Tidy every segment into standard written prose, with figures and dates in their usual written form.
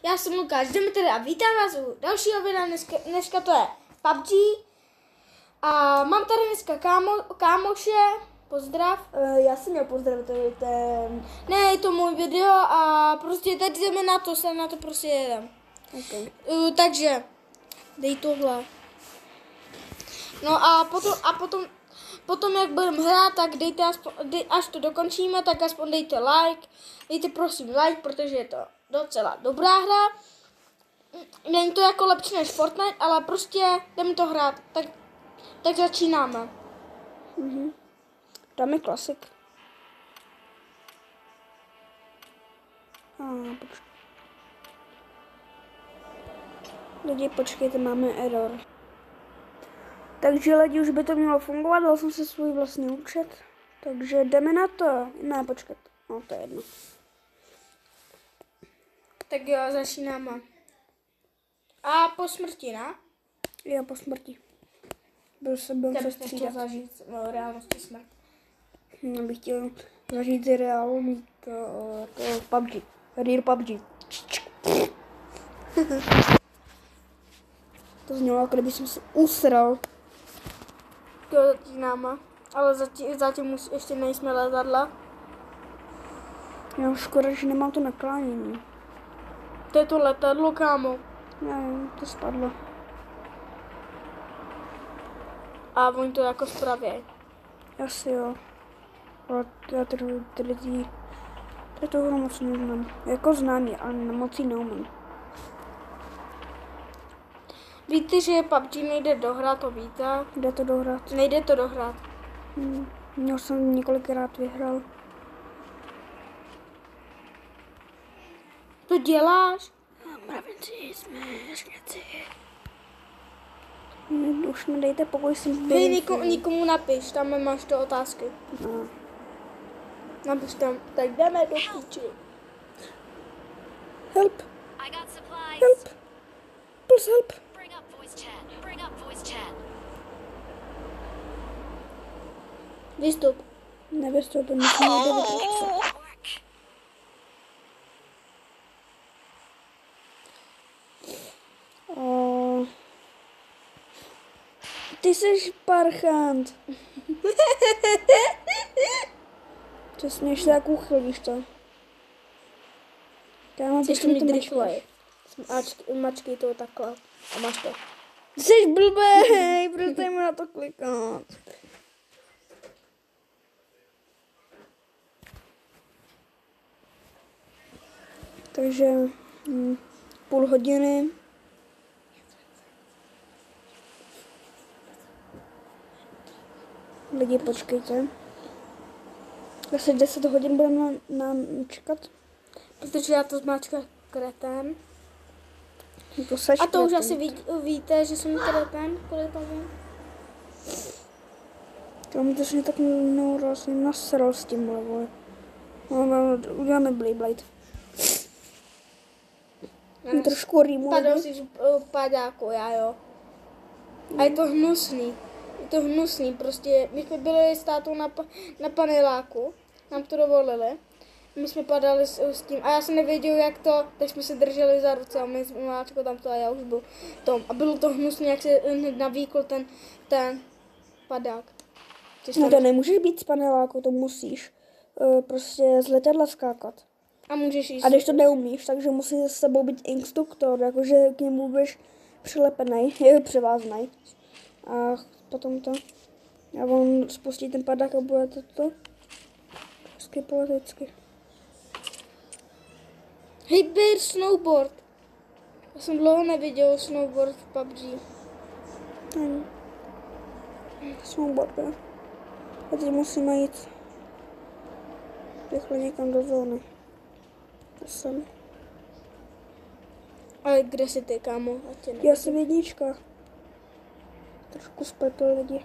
Já jsem Lukáš Demeter a vítám vás u dalšího videa. Dneska to je PUBG. A mám tady dneska kámoše. Pozdrav. Já jsem měl pozdravit, to je Ne, je to můj video a prostě teď jdeme na to, se na to prostě jedem. okay. Takže dej tohle. No a potom jak budeme hrát, tak dejte až to dokončíme, tak aspoň dejte like. Dejte prosím like, protože je to docela dobrá hra. Není to jako lepší než Fortnite, ale prostě jdeme to hrát. Tak začínáme. Dáme klasik. Lidi, počkejte, máme error. Takže lidi, už by to mělo fungovat, dal jsem si svůj vlastní účet. Takže jdeme na to. Ne, počkat. No, to je jedno. Tak jo, začínáme. A po smrti, ne? Jo, po smrti. Byl se střídat. Zažít reálnosti smrt. Já bych chtěl zažít reálný to PUBG. Real PUBG. To znělo, jako kdyby jsem se usral. Jo, začínáme. Ale zatím ještě nejsme letadla. Já už škoda, že nemám to naklánění. To je to letadlo, kámo. Nevím, to spadlo. A oni to jako spravějí. Asi jo. Ale já tady to hru moc neznám. Jako znám ji, ale moc ji neumím. Víte, že PUBG nejde dohrát, to víte? Jde to dohrát. Nejde to dohrát. Měl jsem několikrát vyhrál. To děláš? Mravenci, jsme šněci. Už mi dejte pokoj si. Hej, nikomu napiš, tam máš to otázky. No. Napiš tam, tak jdeme do píči. Help. Help. Please help. Vystup. Nevystoupím, musím jít do výtce. Ty jsi parchant. Přesně, ještě tak uchylíš to. Kámo, Chceš to mít rychle. Mačkej to takhle. A máš to. Ty jsi blbej, prostě mu na to klikat. Takže půl hodiny. Lidi, počkejte. Asi 10 hodin budeme nám čekat. Protože já to zmáčka kretén. A to už asi víte, že jsem kretén. Tam to mě tak neurazně nasral s tím vole. Uděláme Blade. Trošku rýmu. Padal si padáku, já jo. A je to hnusný. Je to hnusný, prostě. My jsme byli s tátou na paneláku, nám to dovolili. My jsme padali s tím a já jsem nevěděl, jak to, tak jsme se drželi za ruce a my jsme máčko tam to a já už byl tom. A bylo to hnusný, jak se navíkl ten padák. No to nemůžeš být z paneláku, to musíš prostě z letadla skákat. A můžeš jít. A když to neumíš, takže musí s sebou být instruktor, jakože k němu budeš přilepený, převáznej. A potom to. A on spustí ten padák a bude to hezky politicky. Hej, běr snowboard. Já jsem dlouho neviděl snowboard v PUBG. Snowboard, jo. A teď musíme jít rychle někam do zóny. Jsem. Ale kde jsi ty, kámo? Já jsem jednička. Trošku spletl lidi.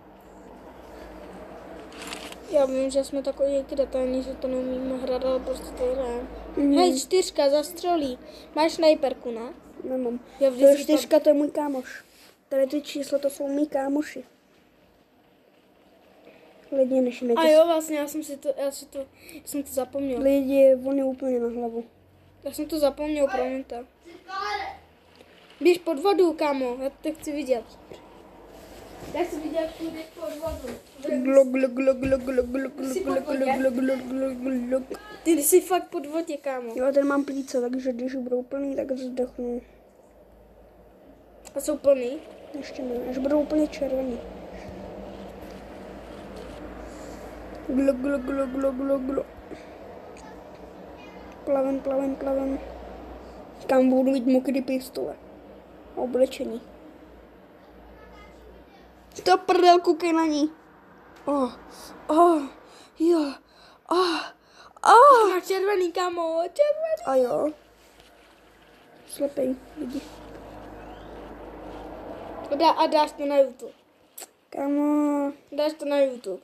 Já vím, že jsme takový kreténi, že to neumíme hrát, ale prostě to hrajeme. Hej, 4, zastřelí. Máš snajperku, ne? Nemám. To je 4, to je můj kámoš. Tady ty čísla, to jsou mý kámoši. Lidi, než A jo, vlastně, já jsem to zapomněl. Lidi, on je úplně na hlavu. Já jsem to zapomněl, promiňte. Běž pod vodu, kámo, já to chci vidět. Já chci vidět, jak půjdeš pod vodu. Glok, glok, glok, glok, glok, glok, glok, glok, glok, glok, glok, glok. Ty jsi fakt pod vodě, kámo. Jo, ten mám plíce, takže když budou plný, tak zdechnu. A jsou plný? Ještě ne, až budou úplně červený. Glok, glok, glok, glok, glok, glok. Plavem, plavem, plavem. Kam budu mít mokrý pistole. A oblečení. To prdel, koukej na ní. Jo. Má červený, kámo, červený. A jo. Slepej lidi. Dobrá, a dáš to na YouTube. Kámo, Dáš to na YouTube.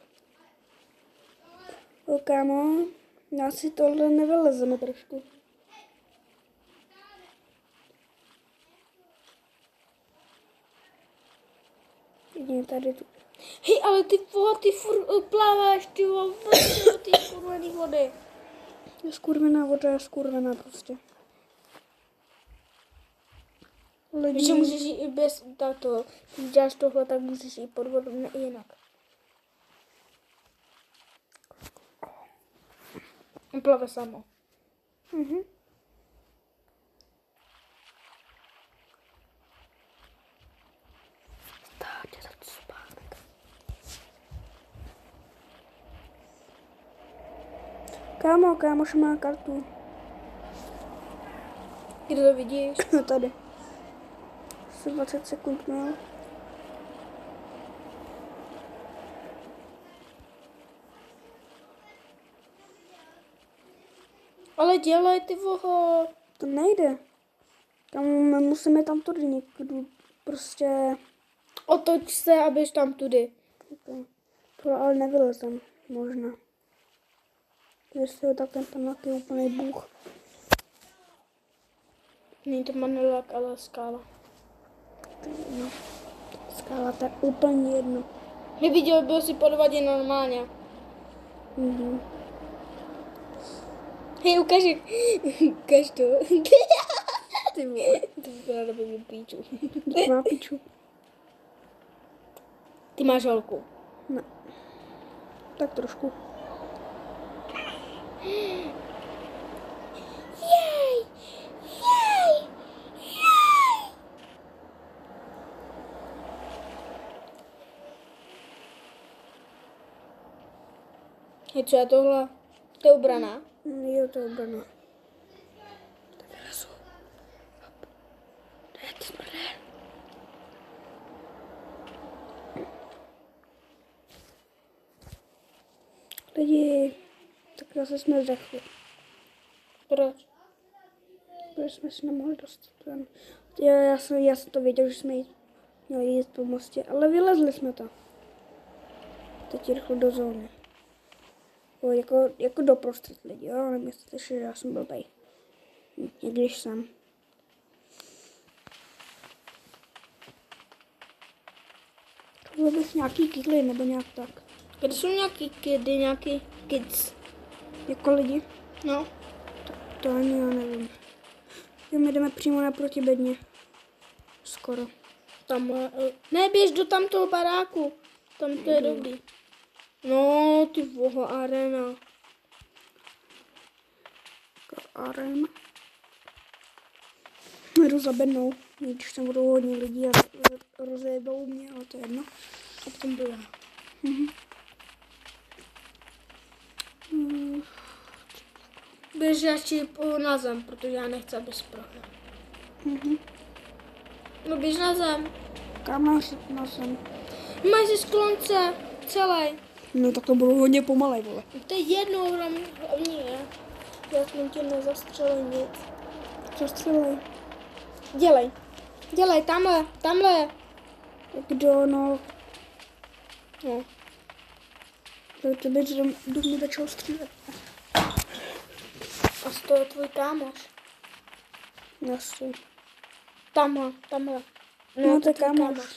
kámo, já si tohle nevylezeme trošku. Jedině tady tu. Hej, ale ty vole, ty furt plaváš, ty vole, ty skurvený vody. Je skurvená voda, je skurvená prostě. Víš, že můžeš jít i bez tato. Když děláš tohle, tak můžeš jít pod vodu, ne jinak. On plave samo. Mhm. Kámoš má kartu. Kde to vidíš? Tady. Asi 20 sekund měl. Ale dělej ty voho. To nejde. Tam my musíme tam tudy někdo. Prostě. Otoč se a běž tam tudy. To ale nevylezem. Možná. Jestli ho tak ten panak je úplný bůh. Není to manelák, ale skála. No. Skála, to je úplně jedno. Neviděl, byl si pod vodě normálně. Mhm. Hej, ukaž to. Ty vole, to vypadá na mě píču. To má piču. Ty máš holku. Ne. Tak trošku. Jej! Hej, co je tohle? To je obrana. Jo, to je obrana. Tak vylezu. Ne, ty smrdé. Lidi, tak zase jsme zdechli. Proč? Protože jsme si nemohli dostat ven. Já jsem to věděl, že jsme měli jít po mostě, ale vylezli jsme to. Teď rychle do zóny. Jako doprostřed lidi, jo, nemyslíte, že já jsem blbej. Když jsem. Tohle bych nějaký kidly, nebo nějak tak. Kde jsou nějaký kidy, nějaký kids? Jako lidi? No. To ani já nevím. Jo, my jdeme přímo naproti bedně. Skoro. Tam, ne, běž do tamtoho baráku. Tam to je dobrý. No, ty voho, arena. Arena. Jdu za bednou, když tam budou hodně lidí a rozjedou mě, ale to je jedno. A potom byla. Běž radši na zem, protože já nechci, abys prohrál. No běž na zem. Kam máš na zem? Máš si sklonce, celý. No tak to budou hodně pomalej, vole. To je jedno, hlavní je. Já jsem tě nezastřelil nic. Zastřelej. Dělej, tamhle. Kdo, no. No. To tebe do mě začal střílet. A to je tvůj kámoš. Jasně. Tamhle. No, to je tvůj kámoš.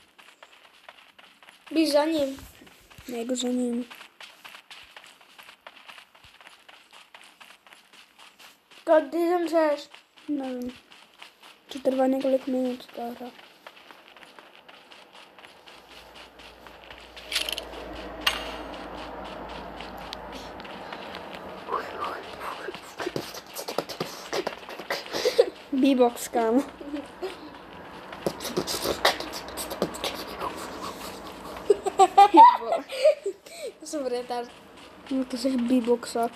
Běž za ním. Nejdu za ním. Kdy zemřeš? Nevím. To trvá několik minut ta hra. B-box, kámo. To jsem retard. No to jsi B-boxák.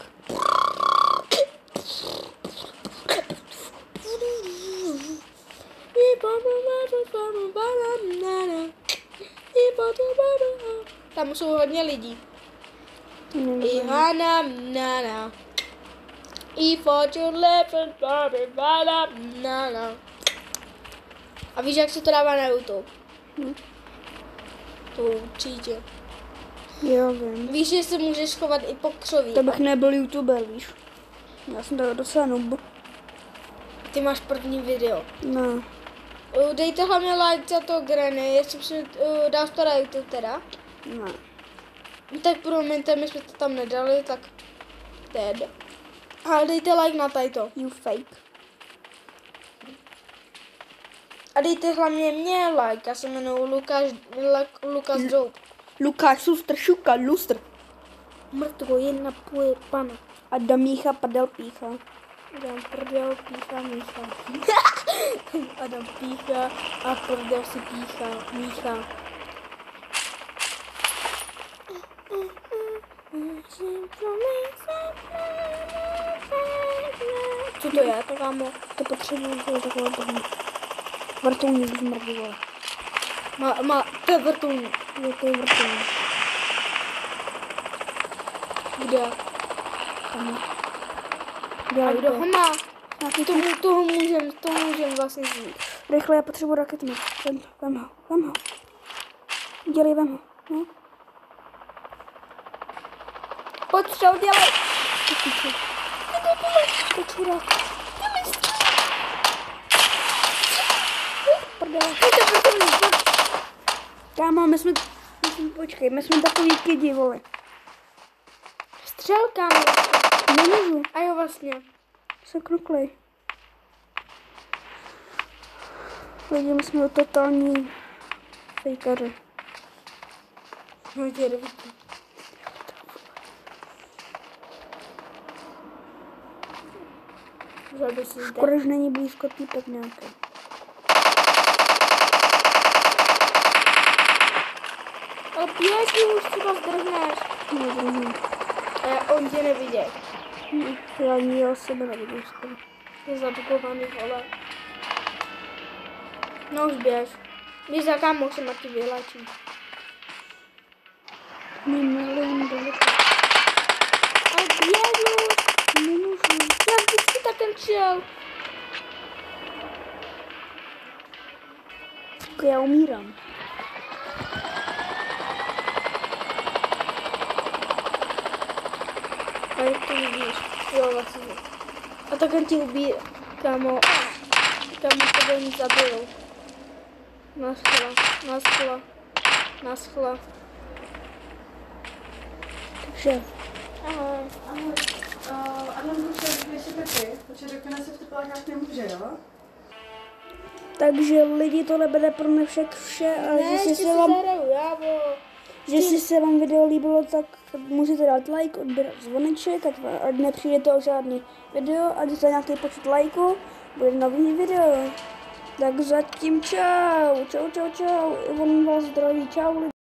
Tam jsou hodně lidí. To nevím. I Hana Nana. I Fortune Leopard Barbie Bala Nana. A víš, jak se to dává na YouTube? Hm. To určitě. Jo, vím. Víš, že se můžeš chovat i po křoví. To bych nebyl youtuber, víš. Já jsem tak docela noob. Ty máš první video. No. Dejte hlavně like za to Granny, jestli si dáš to na YouTube teda. No. Tak promiňte, my jsme to tam nedali, tak dead. Ale dejte like na tajto. You fake. A dejte hlavně mě like, já se jmenuji Lukas Doub. Lukáš Sustr, šuka, lustr. Mrtvo jedna půl pana. A Damícha padel pícha. Adam prdel, pícha, mícha. Adam pícha a prdel si pícha, mícha. Co to je, to kámo? To potřebuji, to je takové první. Vrtulník zmrdí, vole. To je vrtulník. Jo, to je vrtulník. Kde? Tam. A kdo ho má? Nějaký Toho můžem vlastně vzít. Rychle, já potřebuji raketmet. Vem ho. Dělej, vem ho. No. Pojď střel, dělej. To čurák. Prdele. Kámo, počkej, my jsme takový kidi, vole. Střel, kámo. Nemůžu. A jo, vlastně. Jsem knuklej. Lidi, my jsme totální fejkaři. No, děde. Žádný si zde. Škoda, že není blízko týpek nějaký. Ale běž, už třeba zdrhneš. Nevím. On tě nevidí. Já ani o sebe nevidím skoro. Je zabukovaný, vole. No už běž. Víš, za kámo se na ty vyléčí. Milion daleko. Ale běž už. Nemůžu. Já vždycky tak ten čel. Já umírám. A jak to vidíš? Jo, vlastně. A tak ti ubí, kámo. Kámo, tebe nic zabijou. Naschla. Takže, Ahoj. Adam může vysvětlit ty, protože řekne se v teplách nemůže, jo? takže lidi, tohle bude pro mě vše a Ne, jestli ještě se si vám, zahraju, já bo. jestli se vám video líbilo, tak můžete dát like, odbírat zvoneček, ať nepřijdete o žádný video, ať za nějaký počet lajků bude nový video. Tak zatím čau. On vás zdraví, čau lidi.